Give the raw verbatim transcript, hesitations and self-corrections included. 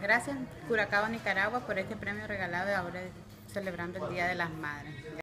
gracias Curacao, Nicaragua, por este premio regalado ahora celebrando el Día de las Madres.